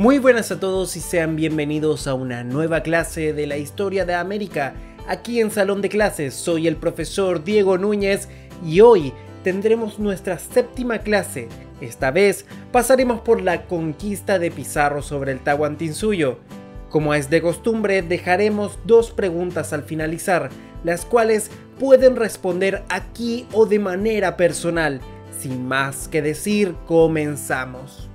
Muy buenas a todos y sean bienvenidos a una nueva clase de la historia de América. Aquí en Salón de Clases soy el profesor Diego Núñez y hoy tendremos nuestra séptima clase. Esta vez pasaremos por la conquista de Pizarro sobre el Tahuantinsuyo. Como es de costumbre, dejaremos dos preguntas al finalizar, las cuales pueden responder aquí o de manera personal. Sin más que decir, comenzamos.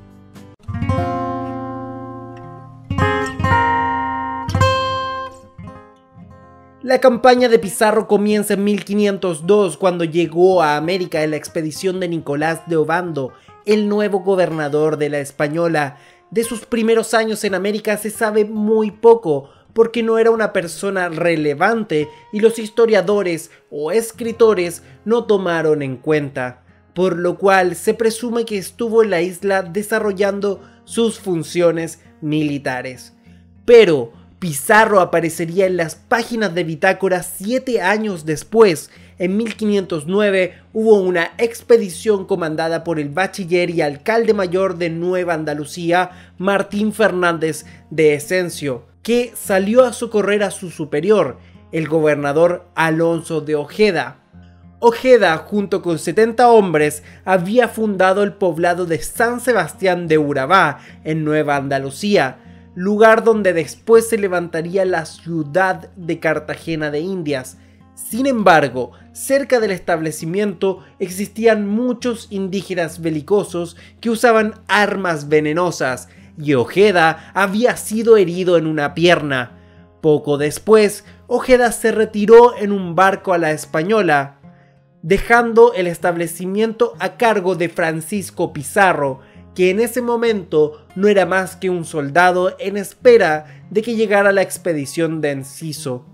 La campaña de Pizarro comienza en 1502 cuando llegó a América en la expedición de Nicolás de Ovando, el nuevo gobernador de la Española. De sus primeros años en América se sabe muy poco porque no era una persona relevante y los historiadores o escritores no tomaron en cuenta, por lo cual se presume que estuvo en la isla desarrollando sus funciones militares. Pero Pizarro aparecería en las páginas de bitácora 7 años después. En 1509 hubo una expedición comandada por el bachiller y alcalde mayor de Nueva Andalucía, Martín Fernández de Esencio, que salió a socorrer a su superior, el gobernador Alonso de Ojeda. Ojeda, junto con 70 hombres, había fundado el poblado de San Sebastián de Urabá, en Nueva Andalucía, lugar donde después se levantaría la ciudad de Cartagena de Indias. Sin embargo, cerca del establecimiento existían muchos indígenas belicosos que usaban armas venenosas, y Ojeda había sido herido en una pierna. Poco después, Ojeda se retiró en un barco a la Española, dejando el establecimiento a cargo de Francisco Pizarro, que en ese momento no era más que un soldado en espera de que llegara la expedición de Enciso.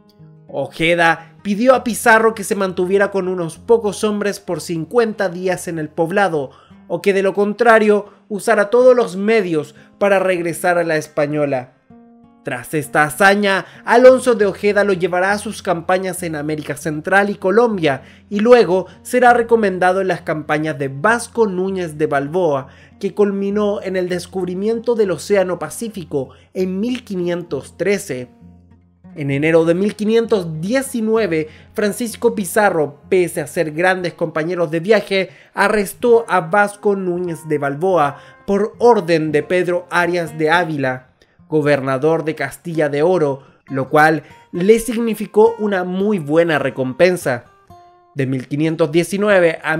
Ojeda pidió a Pizarro que se mantuviera con unos pocos hombres por 50 días en el poblado, o que de lo contrario usara todos los medios para regresar a la Española. Tras esta hazaña, Alonso de Ojeda lo llevará a sus campañas en América Central y Colombia, y luego será recomendado en las campañas de Vasco Núñez de Balboa, que culminó en el descubrimiento del Océano Pacífico en 1513. En enero de 1519, Francisco Pizarro, pese a ser grandes compañeros de viaje, arrestó a Vasco Núñez de Balboa por orden de Pedro Arias de Ávila, gobernador de Castilla de Oro, lo cual le significó una muy buena recompensa. De 1519 a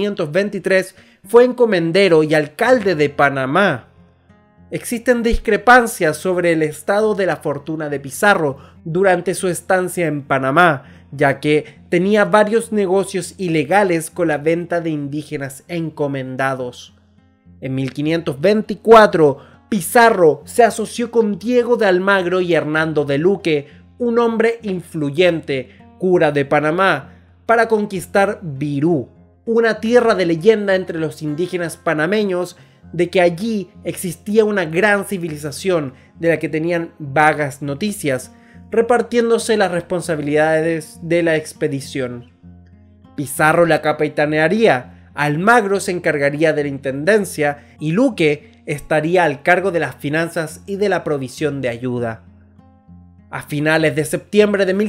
1523 fue encomendero y alcalde de Panamá. Existen discrepancias sobre el estado de la fortuna de Pizarro durante su estancia en Panamá, ya que tenía varios negocios ilegales con la venta de indígenas encomendados. En 1524, Pizarro se asoció con Diego de Almagro y Hernando de Luque, un hombre influyente, cura de Panamá, para conquistar Virú, una tierra de leyenda entre los indígenas panameños de que allí existía una gran civilización de la que tenían vagas noticias, repartiéndose las responsabilidades de la expedición. Pizarro la capitanearía, Almagro se encargaría de la intendencia y Luque estaría al cargo de las finanzas y de la provisión de ayuda. A finales de septiembre de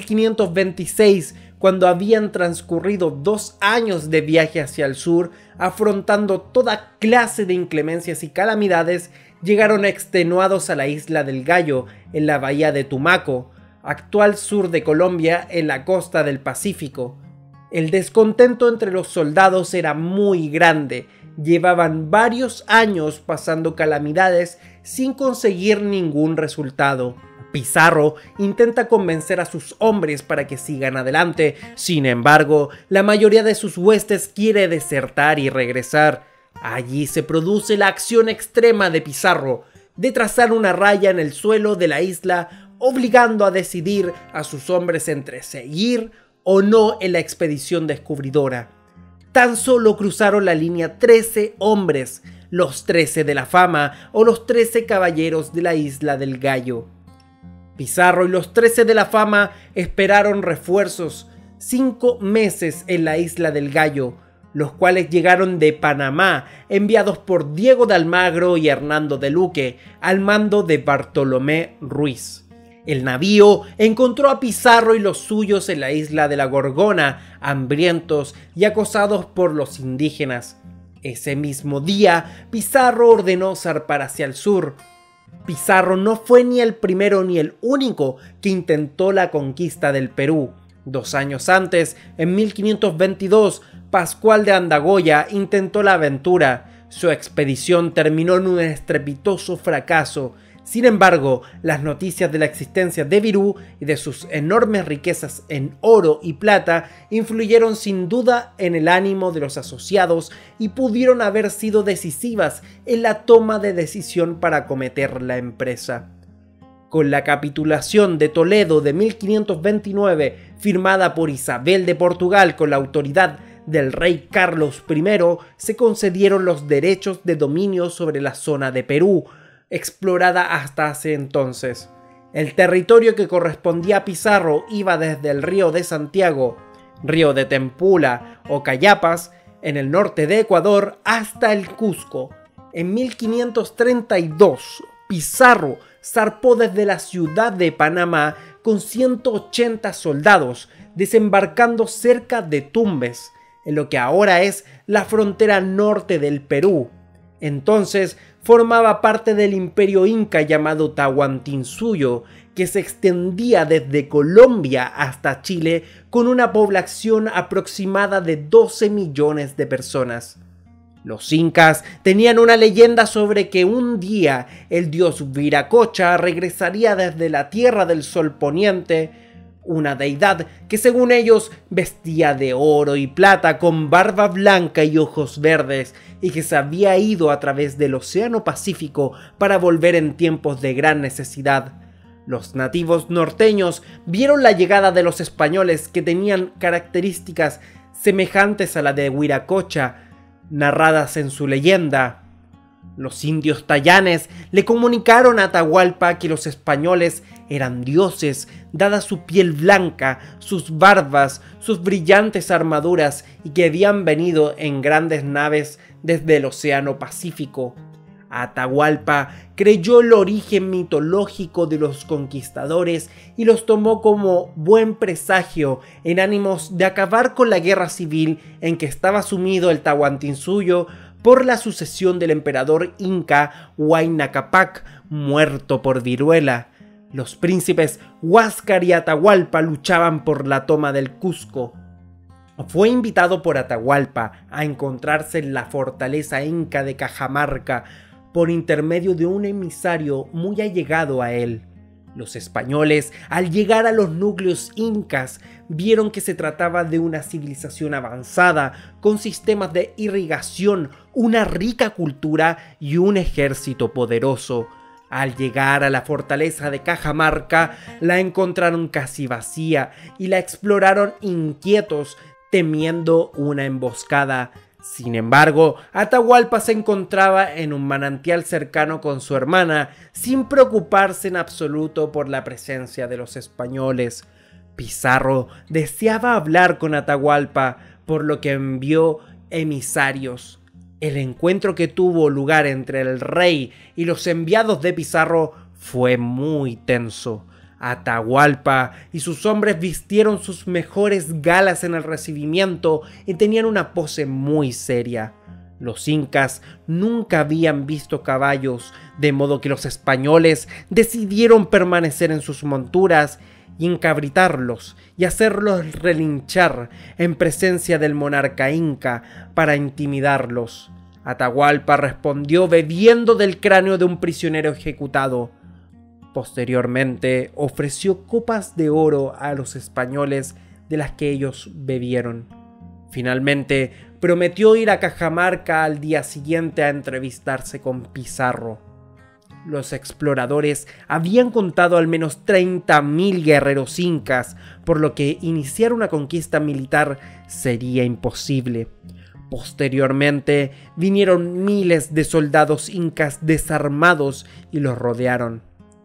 1526, cuando habían transcurrido 2 años de viaje hacia el sur, afrontando toda clase de inclemencias y calamidades, llegaron extenuados a la isla del Gallo, en la bahía de Tumaco, actual sur de Colombia, en la costa del Pacífico. El descontento entre los soldados era muy grande. Llevaban varios años pasando calamidades sin conseguir ningún resultado. Pizarro intenta convencer a sus hombres para que sigan adelante. Sin embargo, la mayoría de sus huestes quiere desertar y regresar. Allí se produce la acción extrema de Pizarro, de trazar una raya en el suelo de la isla, obligando a decidir a sus hombres entre seguir o no en la expedición descubridora. Tan solo cruzaron la línea 13 hombres, los 13 de la fama o los 13 caballeros de la isla del Gallo. Pizarro y los 13 de la fama esperaron refuerzos 5 meses en la isla del Gallo, los cuales llegaron de Panamá, enviados por Diego de Almagro y Hernando de Luque, al mando de Bartolomé Ruiz. El navío encontró a Pizarro y los suyos en la isla de la Gorgona, hambrientos y acosados por los indígenas. Ese mismo día, Pizarro ordenó zarpar hacia el sur. Pizarro no fue ni el primero ni el único que intentó la conquista del Perú. 2 años antes, en 1522, Pascual de Andagoya intentó la aventura. Su expedición terminó en un estrepitoso fracaso. Sin embargo, las noticias de la existencia de Virú y de sus enormes riquezas en oro y plata influyeron sin duda en el ánimo de los asociados y pudieron haber sido decisivas en la toma de decisión para acometer la empresa. Con la capitulación de Toledo de 1529, firmada por Isabel de Portugal con la autoridad del rey Carlos I, se concedieron los derechos de dominio sobre la zona de Perú, explorada hasta hace entonces. El territorio que correspondía a Pizarro iba desde el río de Santiago, río de Tempula o Cayapas, en el norte de Ecuador, hasta el Cusco. En 1532, Pizarro zarpó desde la ciudad de Panamá con 180 soldados, desembarcando cerca de Tumbes, en lo que ahora es la frontera norte del Perú. Entonces formaba parte del imperio inca llamado Tahuantinsuyo, que se extendía desde Colombia hasta Chile con una población aproximada de 12 millones de personas. Los incas tenían una leyenda sobre que un día el dios Viracocha regresaría desde la tierra del sol poniente, una deidad que según ellos vestía de oro y plata con barba blanca y ojos verdes y que se había ido a través del Océano Pacífico para volver en tiempos de gran necesidad. Los nativos norteños vieron la llegada de los españoles que tenían características semejantes a la de Viracocha, narradas en su leyenda. Los indios tayanes le comunicaron a Atahualpa que los españoles eran dioses, dada su piel blanca, sus barbas, sus brillantes armaduras y que habían venido en grandes naves desde el Océano Pacífico. Atahualpa creyó el origen mitológico de los conquistadores y los tomó como buen presagio en ánimos de acabar con la guerra civil en que estaba sumido el Tahuantinsuyo por la sucesión del emperador inca Huayna Cápac, muerto por viruela. Los príncipes Huáscar y Atahualpa luchaban por la toma del Cusco. Fue invitado por Atahualpa a encontrarse en la fortaleza inca de Cajamarca por intermedio de un emisario muy allegado a él. Los españoles, al llegar a los núcleos incas, vieron que se trataba de una civilización avanzada, con sistemas de irrigación, una rica cultura y un ejército poderoso. Al llegar a la fortaleza de Cajamarca, la encontraron casi vacía y la exploraron inquietos, temiendo una emboscada. Sin embargo, Atahualpa se encontraba en un manantial cercano con su hermana, sin preocuparse en absoluto por la presencia de los españoles. Pizarro deseaba hablar con Atahualpa, por lo que envió emisarios. El encuentro que tuvo lugar entre el rey y los enviados de Pizarro fue muy tenso. Atahualpa y sus hombres vistieron sus mejores galas en el recibimiento y tenían una pose muy seria. Los incas nunca habían visto caballos, de modo que los españoles decidieron permanecer en sus monturas y encabritarlos y hacerlos relinchar en presencia del monarca inca para intimidarlos. Atahualpa respondió bebiendo del cráneo de un prisionero ejecutado. Posteriormente ofreció copas de oro a los españoles de las que ellos bebieron. Finalmente prometió ir a Cajamarca al día siguiente a entrevistarse con Pizarro. Los exploradores habían contado al menos 30.000 guerreros incas, por lo que iniciar una conquista militar sería imposible. Posteriormente vinieron miles de soldados incas desarmados y los rodearon.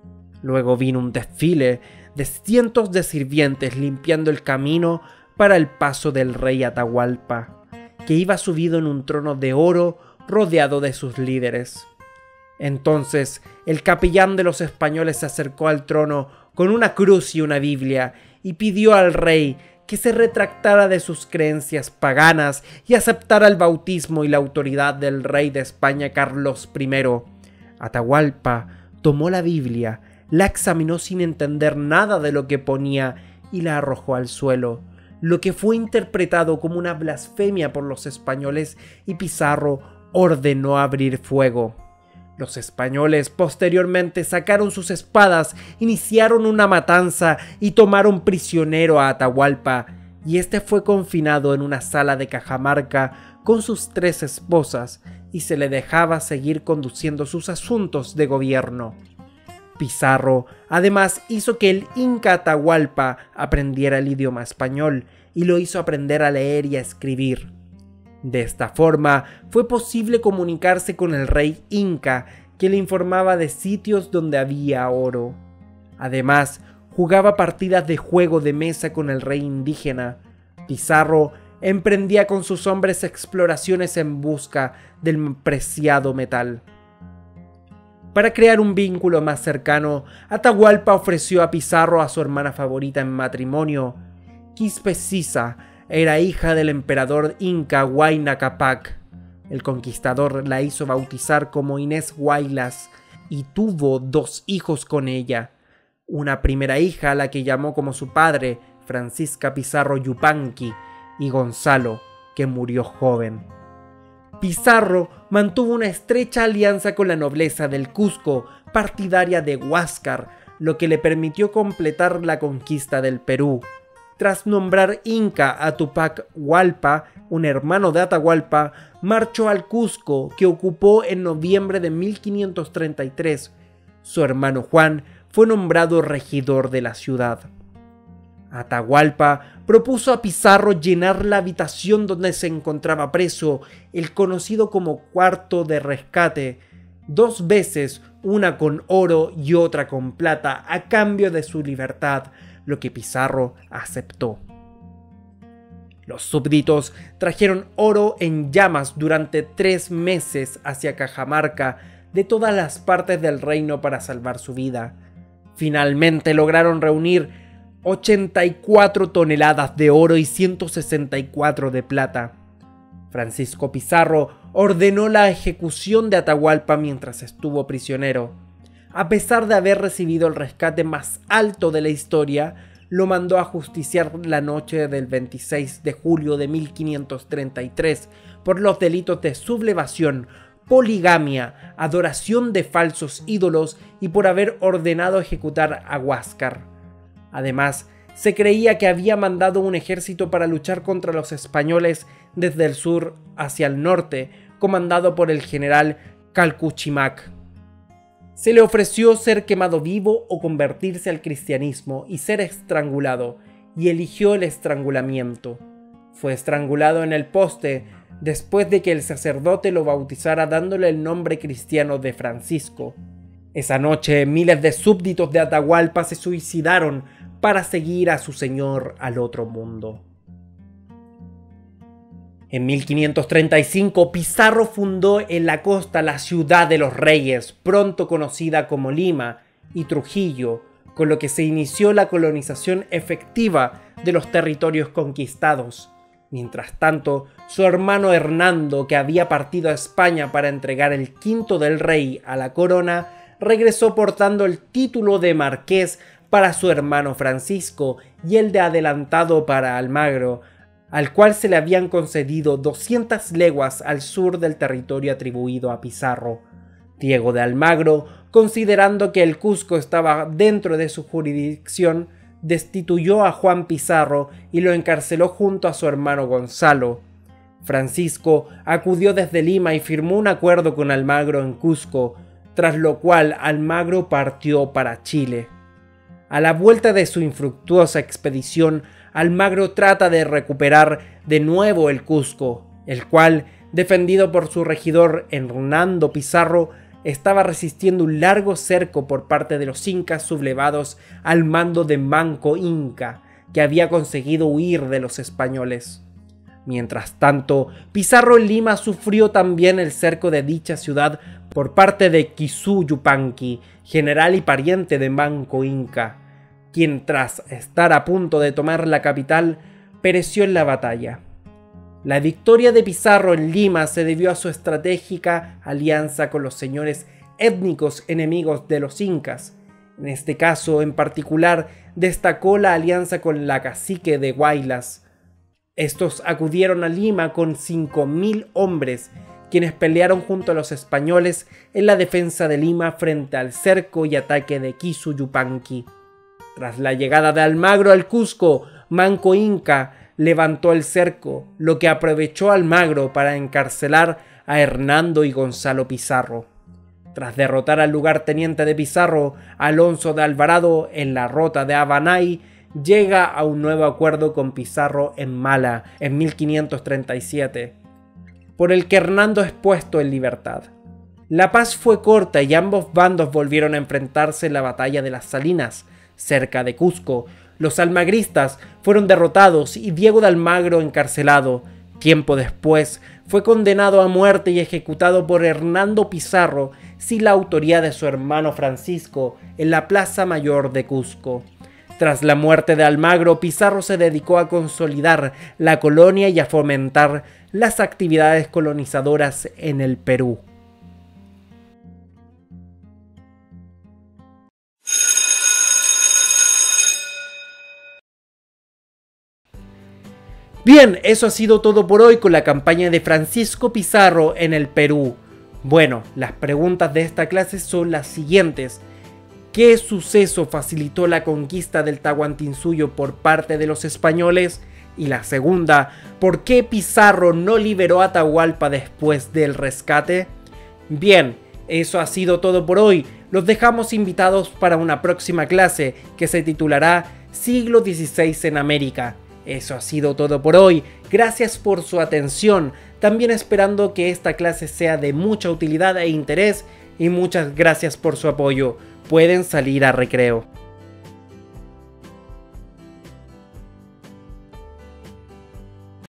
Luego vino un desfile de cientos de sirvientes limpiando el camino para el paso del rey Atahualpa, que iba subido en un trono de oro rodeado de sus líderes. Entonces el capellán de los españoles se acercó al trono con una cruz y una Biblia y pidió al rey que se retractara de sus creencias paganas y aceptara el bautismo y la autoridad del rey de España Carlos I. Atahualpa tomó la Biblia, la examinó sin entender nada de lo que ponía y la arrojó al suelo, lo que fue interpretado como una blasfemia por los españoles, y Pizarro ordenó abrir fuego. Los españoles posteriormente sacaron sus espadas, iniciaron una matanza y tomaron prisionero a Atahualpa, y este fue confinado en una sala de Cajamarca con sus 3 esposas y se le dejaba seguir conduciendo sus asuntos de gobierno. Pizarro además hizo que el Inca Atahualpa aprendiera el idioma español y lo hizo aprender a leer y a escribir. De esta forma fue posible comunicarse con el rey Inca, que le informaba de sitios donde había oro. Además, jugaba partidas de juego de mesa con el rey indígena. Pizarro emprendía con sus hombres exploraciones en busca del preciado metal. Para crear un vínculo más cercano, Atahualpa ofreció a Pizarro a su hermana favorita en matrimonio. Quispesisa era hija del emperador inca Huayna Cápac. El conquistador la hizo bautizar como Inés Huaylas y tuvo 2 hijos con ella. Una primera hija a la que llamó como su padre, Francisca Pizarro Yupanqui, y Gonzalo, que murió joven. Pizarro mantuvo una estrecha alianza con la nobleza del Cusco, partidaria de Huáscar, lo que le permitió completar la conquista del Perú. Tras nombrar Inca a Tupac Hualpa, un hermano de Atahualpa, marchó al Cusco, que ocupó en noviembre de 1533. Su hermano Juan fue nombrado regidor de la ciudad. Atahualpa propuso a Pizarro llenar la habitación donde se encontraba preso, el conocido como cuarto de rescate, 2 veces, una con oro y otra con plata, a cambio de su libertad, lo que Pizarro aceptó. Los súbditos trajeron oro en llamas durante 3 meses hacia Cajamarca de todas las partes del reino para salvar su vida. Finalmente lograron reunir 84 toneladas de oro y 164 de plata. Francisco Pizarro ordenó la ejecución de Atahualpa mientras estuvo prisionero. A pesar de haber recibido el rescate más alto de la historia, lo mandó a justiciar la noche del 26 de julio de 1533 por los delitos de sublevación, poligamia, adoración de falsos ídolos y por haber ordenado ejecutar a Huáscar. Además, se creía que había mandado un ejército para luchar contra los españoles desde el sur hacia el norte, comandado por el general Calcuchimac. Se le ofreció ser quemado vivo o convertirse al cristianismo y ser estrangulado, y eligió el estrangulamiento. Fue estrangulado en el poste después de que el sacerdote lo bautizara dándole el nombre cristiano de Francisco. Esa noche miles de súbditos de Atahualpa se suicidaron para seguir a su señor al otro mundo. En 1535 Pizarro fundó en la costa la ciudad de los Reyes, pronto conocida como Lima, y Trujillo, con lo que se inició la colonización efectiva de los territorios conquistados. Mientras tanto, su hermano Hernando, que había partido a España para entregar el quinto del rey a la corona, regresó portando el título de marqués para su hermano Francisco y el de adelantado para Almagro, al cual se le habían concedido 200 leguas al sur del territorio atribuido a Pizarro. Diego de Almagro, considerando que el Cusco estaba dentro de su jurisdicción, destituyó a Juan Pizarro y lo encarceló junto a su hermano Gonzalo. Francisco acudió desde Lima y firmó un acuerdo con Almagro en Cusco, tras lo cual Almagro partió para Chile. A la vuelta de su infructuosa expedición, Almagro trata de recuperar de nuevo el Cusco, el cual, defendido por su regidor Hernando Pizarro, estaba resistiendo un largo cerco por parte de los incas sublevados al mando de Manco Inca, que había conseguido huir de los españoles. Mientras tanto, Pizarro en Lima sufrió también el cerco de dicha ciudad por parte de Quisú Yupanqui, general y pariente de Manco Inca, quien tras estar a punto de tomar la capital, pereció en la batalla. La victoria de Pizarro en Lima se debió a su estratégica alianza con los señores étnicos enemigos de los incas. En este caso en particular destacó la alianza con la cacique de Huaylas. Estos acudieron a Lima con 5.000 hombres, quienes pelearon junto a los españoles en la defensa de Lima frente al cerco y ataque de Quisú Yupanqui. Tras la llegada de Almagro al Cusco, Manco Inca levantó el cerco, lo que aprovechó Almagro para encarcelar a Hernando y Gonzalo Pizarro. Tras derrotar al lugarteniente de Pizarro, Alonso de Alvarado, en la Rota de Abanay, llega a un nuevo acuerdo con Pizarro en Mala en 1537, por el que Hernando es puesto en libertad. La paz fue corta y ambos bandos volvieron a enfrentarse en la batalla de las Salinas, cerca de Cusco. Los almagristas fueron derrotados y Diego de Almagro encarcelado. Tiempo después fue condenado a muerte y ejecutado por Hernando Pizarro sin la autoría de su hermano Francisco en la Plaza Mayor de Cusco. Tras la muerte de Almagro, Pizarro se dedicó a consolidar la colonia y a fomentar las actividades colonizadoras en el Perú. Bien, eso ha sido todo por hoy con la campaña de Francisco Pizarro en el Perú. Bueno, las preguntas de esta clase son las siguientes. ¿Qué suceso facilitó la conquista del Tahuantinsuyo por parte de los españoles? Y la segunda, ¿por qué Pizarro no liberó a Atahualpa después del rescate? Bien, eso ha sido todo por hoy. Los dejamos invitados para una próxima clase que se titulará Siglo XVI en América. Eso ha sido todo por hoy. Gracias por su atención. También esperando que esta clase sea de mucha utilidad e interés. Y muchas gracias por su apoyo. Pueden salir a recreo.